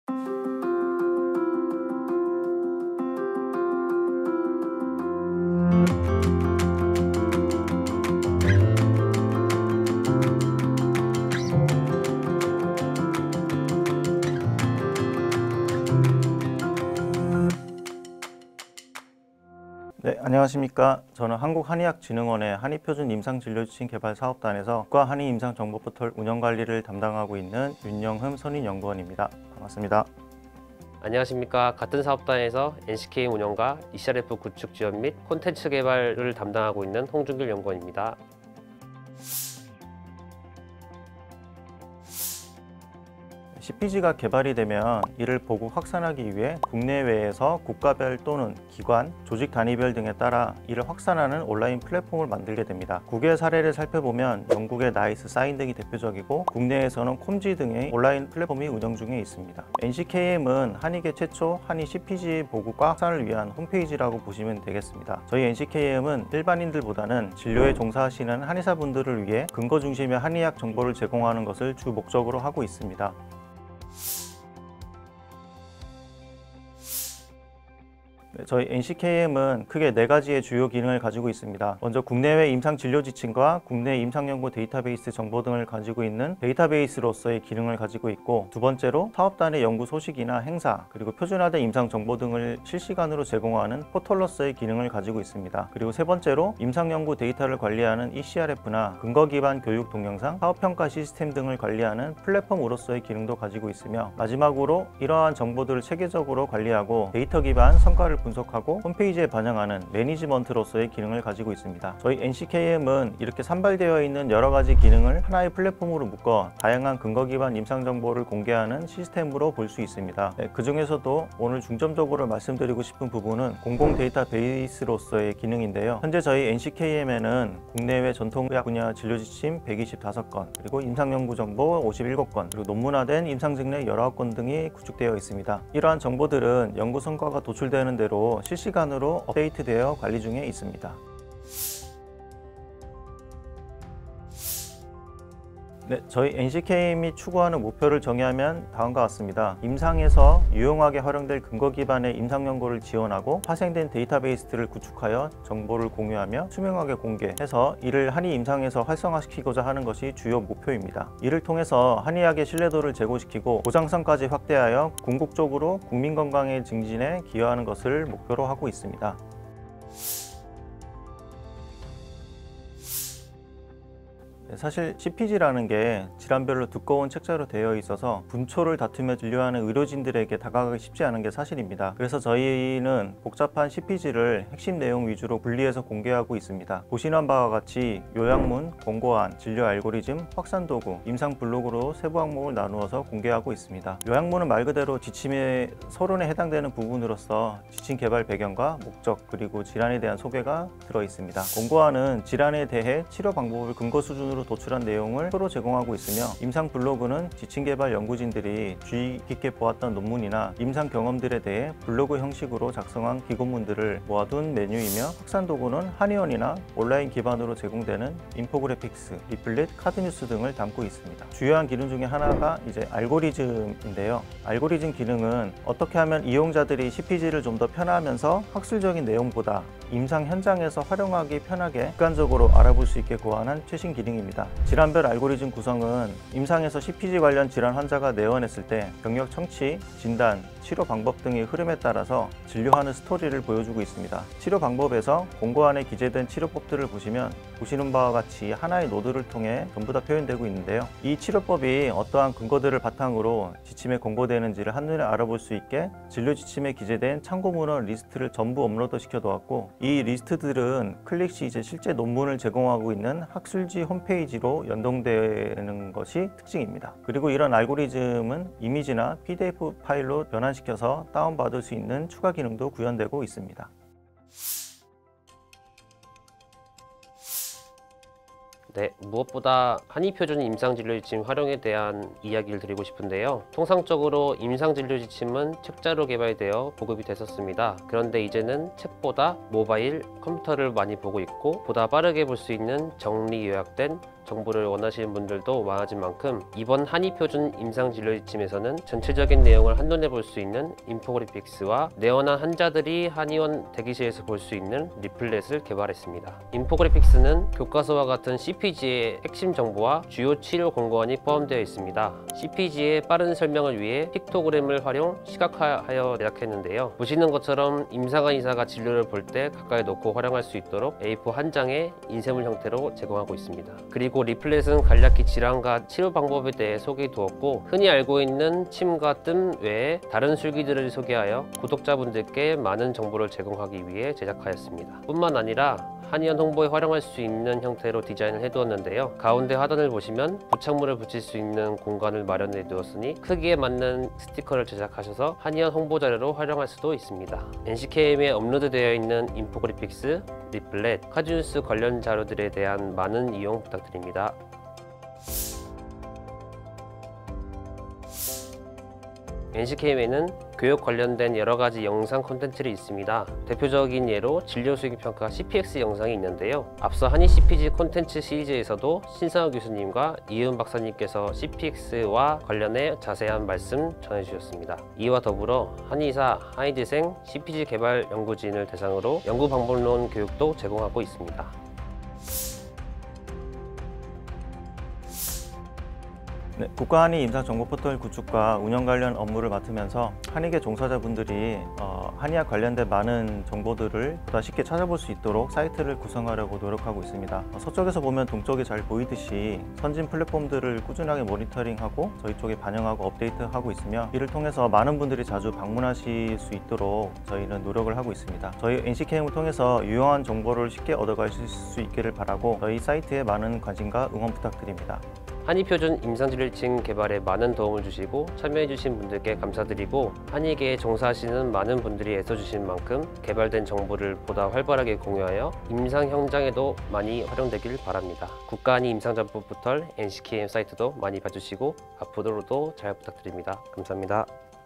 네, 안녕하십니까. 저는 한국한의학진흥원의 한의표준임상진료지침 개발사업단에서 국가한의임상정보포털 운영관리를 담당하고 있는 윤영흠 선임연구원입니다. 반갑습니다. 안녕하십니까. 같은 사업단에서 NCK 운영과 ECRF 구축 지원 및 콘텐츠 개발을 담당하고 있는 홍준길 연구원입니다. CPG가 개발이 되면 이를 보고 확산하기 위해 국내외에서 국가별 또는 기관, 조직 단위별 등에 따라 이를 확산하는 온라인 플랫폼을 만들게 됩니다. 국외 사례를 살펴보면 영국의 나이스 사인 등이 대표적이고 국내에서는 콤지 등의 온라인 플랫폼이 운영 중에 있습니다. NCKM은 한의계 최초 한의 CPG 보급과 확산을 위한 홈페이지라고 보시면 되겠습니다. 저희 NCKM은 일반인들보다는 진료에 종사하시는 한의사분들을 위해 근거 중심의 한의학 정보를 제공하는 것을 주 목적으로 하고 있습니다. 저희 NCKM은 크게 4가지의 주요 기능을 가지고 있습니다. 먼저 국내외 임상진료지침과 국내 임상연구 데이터베이스 정보 등을 가지고 있는 데이터베이스로서의 기능을 가지고 있고, 두 번째로 사업단의 연구 소식이나 행사, 그리고 표준화된 임상정보 등을 실시간으로 제공하는 포털로서의 기능을 가지고 있습니다. 그리고 세 번째로 임상연구 데이터를 관리하는 ECRF나 근거기반 교육 동영상, 사업평가 시스템 등을 관리하는 플랫폼으로서의 기능도 가지고 있으며, 마지막으로 이러한 정보들을 체계적으로 관리하고 데이터 기반 성과를 분석하고 홈페이지에 반영하는 매니지먼트로서의 기능을 가지고 있습니다. 저희 NCKM은 이렇게 산발되어 있는 여러 가지 기능을 하나의 플랫폼으로 묶어 다양한 근거 기반 임상 정보를 공개하는 시스템으로 볼 수 있습니다. 그 중에서도 오늘 중점적으로 말씀드리고 싶은 부분은 공공 데이터베이스로서의 기능인데요. 현재 저희 NCKM에는 국내외 전통의학 분야 진료지침 125건, 그리고 임상연구 정보 57건, 그리고 논문화된 임상증례 19건 등이 구축되어 있습니다. 이러한 정보들은 연구 성과가 도출되는 대로 실시간으로 업데이트되어 관리 중에 있습니다. 네, 저희 NCKM이 추구하는 목표를 정의하면 다음과 같습니다. 임상에서 유용하게 활용될 근거 기반의 임상 연구를 지원하고 파생된 데이터베이스들을 구축하여 정보를 공유하며 투명하게 공개해서 이를 한의 임상에서 활성화시키고자 하는 것이 주요 목표입니다. 이를 통해서 한의학의 신뢰도를 제고시키고 보장성까지 확대하여 궁극적으로 국민 건강의 증진에 기여하는 것을 목표로 하고 있습니다. 사실 CPG라는 게 질환별로 두꺼운 책자로 되어 있어서 분초를 다투며 진료하는 의료진들에게 다가가기 쉽지 않은 게 사실입니다. 그래서 저희는 복잡한 CPG를 핵심 내용 위주로 분리해서 공개하고 있습니다. 보시는 바와 같이 요약문, 권고안, 진료 알고리즘, 확산도구, 임상 블록으로 세부 항목을 나누어서 공개하고 있습니다. 요약문은 말 그대로 지침의 서론에 해당되는 부분으로서 지침 개발 배경과 목적, 그리고 질환에 대한 소개가 들어 있습니다. 권고안은 질환에 대해 치료 방법을 근거 수준으로 도출한 내용을 서로 제공하고 있으며, 임상 블로그는 지침 개발 연구진들이 주의 깊게 보았던 논문이나 임상 경험들에 대해 블로그 형식으로 작성한 기고문들을 모아둔 메뉴이며, 확산 도구는 한의원이나 온라인 기반으로 제공되는 인포그래픽스, 리플릿, 카드뉴스 등을 담고 있습니다. 주요한 기능 중에 하나가 이제 알고리즘인데요. 알고리즘 기능은 어떻게 하면 이용자들이 CPG를 좀 더 편하면서 학술적인 내용보다 임상 현장에서 활용하기 편하게 객관적으로 알아볼 수 있게 고안한 최신 기능입니다. 질환별 알고리즘 구성은 임상에서 CPG 관련 질환 환자가 내원했을 때 병력 청취, 진단, 치료 방법 등의 흐름에 따라서 진료하는 스토리를 보여주고 있습니다. 치료 방법에서 권고안에 기재된 치료법들을 보시는 바와 같이 하나의 노드를 통해 전부 다 표현되고 있는데요. 이 치료법이 어떠한 근거들을 바탕으로 지침에 권고되는지를 한눈에 알아볼 수 있게 진료 지침에 기재된 참고 문헌 리스트를 전부 업로드 시켜 두었고, 이 리스트들은 클릭 시 이제 실제 논문을 제공하고 있는 학술지 홈페이지로 연동되는 것이 특징입니다. 그리고 이런 알고리즘은 이미지나 PDF 파일로 변환시켜서 다운받을 수 있는 추가 기능도 구현되고 있습니다. 네, 무엇보다 한의표준 임상진료지침 활용에 대한 이야기를 드리고 싶은데요. 통상적으로 임상진료지침은 책자로 개발되어 보급이 됐었습니다. 그런데 이제는 책보다 모바일, 컴퓨터를 많이 보고 있고 보다 빠르게 볼 수 있는 정리 요약된 정보를 원하시는 분들도 많아진 만큼 이번 한의표준 임상진료지침에서는 전체적인 내용을 한눈에 볼 수 있는 인포그래픽스와 내원한 환자들이 한의원 대기실에서 볼 수 있는 리플렛을 개발했습니다. 인포그래픽스는 교과서와 같은 CPG의 핵심 정보와 주요 치료 권고안이 포함되어 있습니다. CPG의 빠른 설명을 위해 픽토그램을 활용 시각화하여 제작했는데요. 보시는 것처럼 임상한 의사가 진료를 볼 때 가까이 놓고 활용할 수 있도록 A4 한 장에 인쇄물 형태로 제공하고 있습니다. 그리고 리플렛은 간략히 질환과 치료 방법에 대해 소개해 두었고, 흔히 알고 있는 침과 뜸 외에 다른 술기들을 소개하여 구독자분들께 많은 정보를 제공하기 위해 제작하였습니다. 뿐만 아니라 한의원 홍보에 활용할 수 있는 형태로 디자인을 해두었는데요. 가운데 하단을 보시면 부착물을 붙일 수 있는 공간을 마련해 두었으니 크기에 맞는 스티커를 제작하셔서 한의원 홍보 자료로 활용할 수도 있습니다. NCKM에 업로드되어 있는 인포그래픽스, 리플렛, 카드뉴스 관련 자료들에 대한 많은 이용 부탁드립니다. NCKM에는 교육 관련된 여러가지 영상 콘텐츠들이 있습니다. 대표적인 예로 진료 수익 평가 CPX 영상이 있는데요. 앞서 한의 CPG 콘텐츠 시리즈에서도 신상우 교수님과 이은 박사님께서 CPX와 관련해 자세한 말씀 전해주셨습니다. 이와 더불어 한의사, 한의대생, CPG 개발 연구진을 대상으로 연구 방법론 교육도 제공하고 있습니다. 네, 국가한의 임상정보포털 구축과 운영 관련 업무를 맡으면서 한의계 종사자분들이 한의학 관련된 많은 정보들을 보다 쉽게 찾아볼 수 있도록 사이트를 구성하려고 노력하고 있습니다. 서쪽에서 보면 동쪽이 잘 보이듯이 선진 플랫폼들을 꾸준하게 모니터링하고 저희 쪽에 반영하고 업데이트하고 있으며, 이를 통해서 많은 분들이 자주 방문하실 수 있도록 저희는 노력을 하고 있습니다. 저희 NCKM을 통해서 유용한 정보를 쉽게 얻어가실 수 있기를 바라고 저희 사이트에 많은 관심과 응원 부탁드립니다. 한의표준 임상진료지침 개발에 많은 도움을 주시고 참여해주신 분들께 감사드리고, 한의계에 종사하시는 많은 분들이 애써주신 만큼 개발된 정보를 보다 활발하게 공유하여 임상 현장에도 많이 활용되길 바랍니다. 국가한의 임상정보포털 NCKM 사이트도 많이 봐주시고 앞으로도 잘 부탁드립니다. 감사합니다.